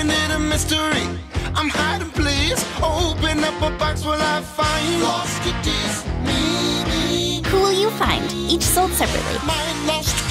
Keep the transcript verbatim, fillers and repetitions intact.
Isn't it a mystery? I'm hiding, please. Open up a box, will I find lost kitties? Maybe Who will you find? Each sold separately. my lost